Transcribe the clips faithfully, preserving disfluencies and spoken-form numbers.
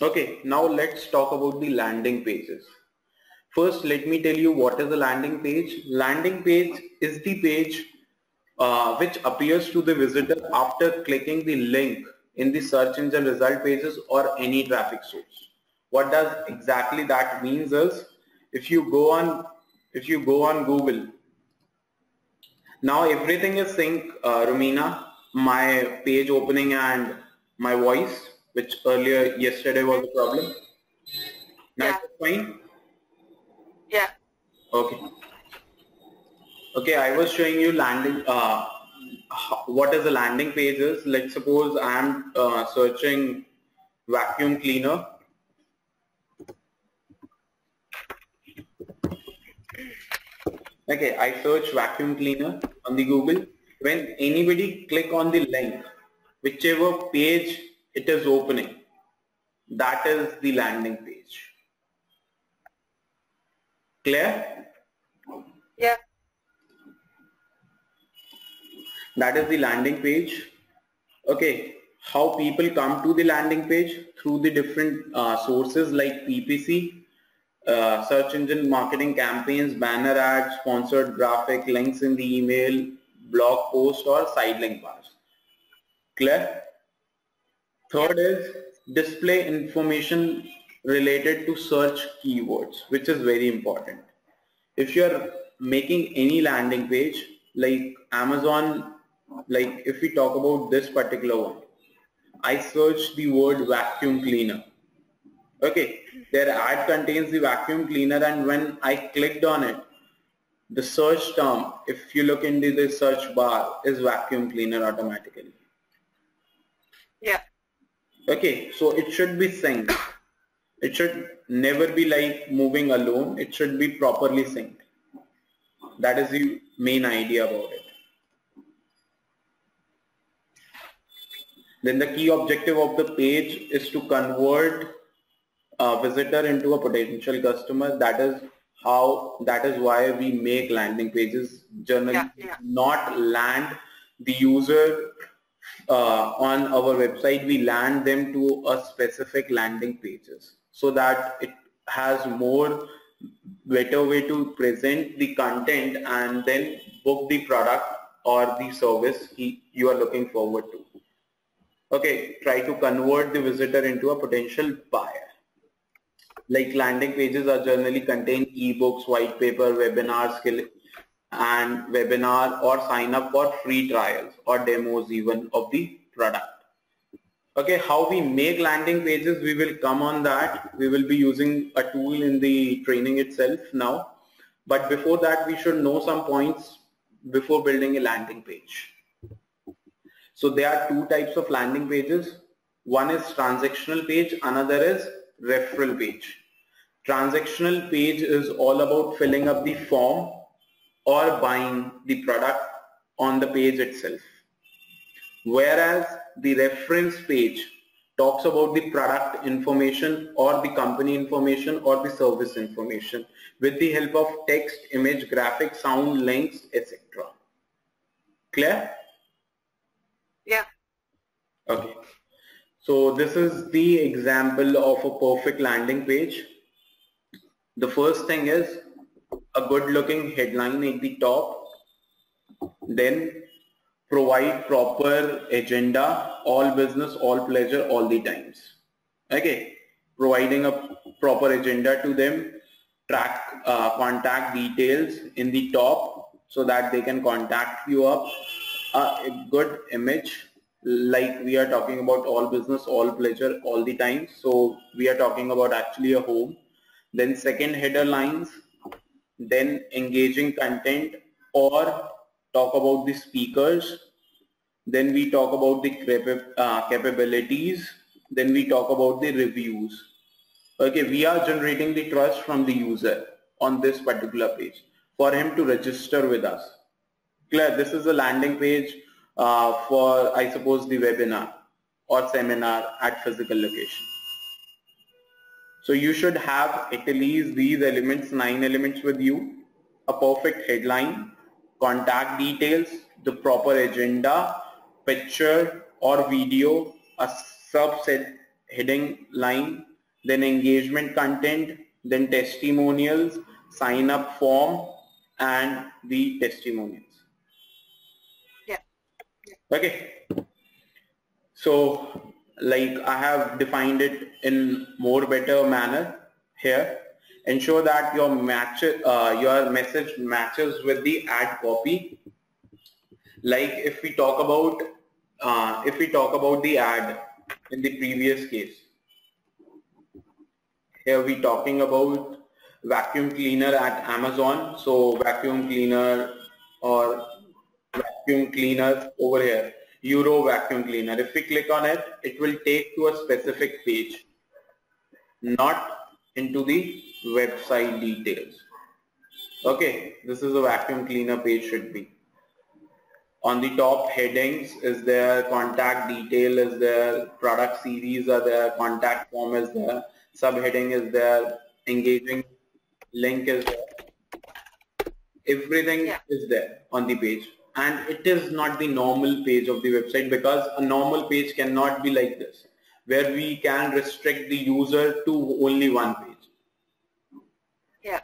Okay, now let's talk about the landing pages. First, let me tell you what is a landing page. Landing page is the page uh, which appears to the visitor after clicking the link in the search engine result pages or any traffic source. What does exactly that means is, if you go on, if you go on Google, now everything is sync, uh, Romina, my page opening and my voice, which earlier yesterday was a problem. Now Yeah. it's fine? Yeah. Okay. Okay, I was showing you landing, uh, what is a landing page is. Let's suppose I am uh, searching vacuum cleaner. Okay, I search vacuum cleaner on the Google. When anybody click on the link, whichever page it is opening, that is the landing page. Clear? Yeah. That is the landing page. Okay, how people come to the landing page? Through the different uh, sources like P P C, uh, search engine marketing campaigns, banner ads, sponsored graphic, links in the email, blog post or side link bars. Clear? Third is display information related to search keywords, which is very important. If you are making any landing page like Amazon, like if we talk about this particular one, I searched the word vacuum cleaner. Okay, their ad contains the vacuum cleaner, and when I clicked on it, the search term, if you look into the search bar, is vacuum cleaner automatically. Yeah. Okay, so it should be synced. It should never be like moving alone. It should be properly synced. That is the main idea about it. Then the key objective of the page is to convert a visitor into a potential customer. That is how, that is why we make landing pages. Generally, Yeah, yeah. not land the user uh, on our website. We land them to a specific landing pages so that it has more better way to present the content and then book the product or the service he, you are looking forward to. Okay, try to convert the visitor into a potential buyer. Like landing pages are generally contain ebooks, white paper, webinars, skill and webinar, or sign up for free trials or demos even of the product. Okay, how we make landing pages, we will come on that. We will be using a tool in the training itself now. But before that, we should know some points before building a landing page. So there are two types of landing pages. One is transactional page, another is referral page. Transactional page is all about filling up the form or buying the product on the page itself. Whereas the reference page talks about the product information or the company information or the service information with the help of text, image, graphic, sound, links, et cetera. Clear? Yeah. Okay. So this is the example of a perfect landing page. The first thing is a good looking headline at the top, then provide proper agenda, all business, all pleasure, all the times. Okay, providing a proper agenda to them, track uh, contact details in the top so that they can contact you up, uh, a good image, like we are talking about all business, all pleasure, all the time. So we are talking about actually a home. Then second, header lines, then engaging content or talk about the speakers. Then we talk about the uh, capabilities. Then we talk about the reviews. Okay, we are generating the trust from the user on this particular page for him to register with us. Clear? This is a landing page uh, for, I suppose, the webinar or seminar at physical location. So you should have at least these elements, nine elements with you: a perfect headline, contact details, the proper agenda, picture or video, a subset heading line, then engagement content, then testimonials, sign up form, and the testimonials. Yeah. Okay. So like I have defined it in more better manner here. Ensure that your match, uh, your message matches with the ad copy. Like if we talk about, uh, if we talk about the ad in the previous case, here we talking about vacuum cleaner at Amazon. So vacuum cleaner or vacuum cleaner over here, Euro vacuum cleaner. If we click on it, it will take to a specific page, not into the website details. Okay, this is a vacuum cleaner page should be. On the top, headings is there, contact detail is there, product series are there, contact form is there, subheading is there, engaging link is there. Everything Yeah. is there on the page, and it is not the normal page of the website, because a normal page cannot be like this, where we can restrict the user to only one page. Yeah.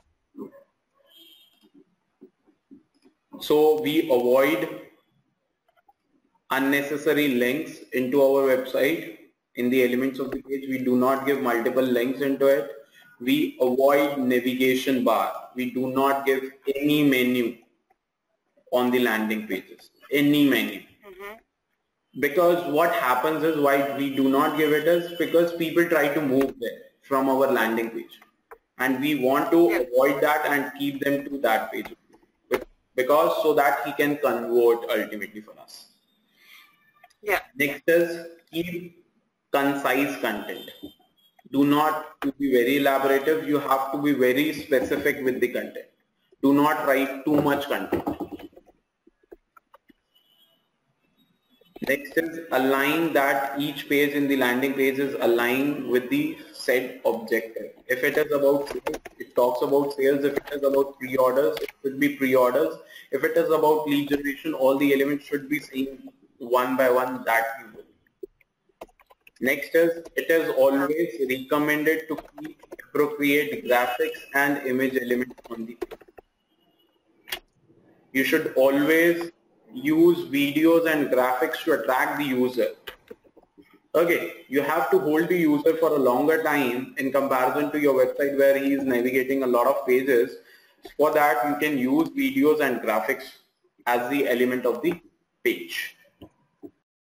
So we avoid unnecessary links into our website. In the elements of the page, we do not give multiple links into it. We avoid navigation bar. We do not give any menu on the landing pages, any menu. Mm-hmm. Because what happens is, why we do not give it is because people try to move there from our landing page, and we want to Yeah. avoid that and keep them to that page, because so that he can convert ultimately for us. Yeah. Next is keep concise content. Do not to be very elaborative. You have to be very specific with the content. Do not write too much content. Next is align that each page in the landing page is aligned with the said objective. If it is about sales, it talks about sales. If it is about pre-orders, it should be pre-orders. If it is about lead generation, all the elements should be seen one by one that you will. Next is, it is always recommended to keep appropriate graphics and image elements on the page. You should always use videos and graphics to attract the user. Okay, you have to hold the user for a longer time in comparison to your website where he is navigating a lot of pages. For that, you can use videos and graphics as the element of the page.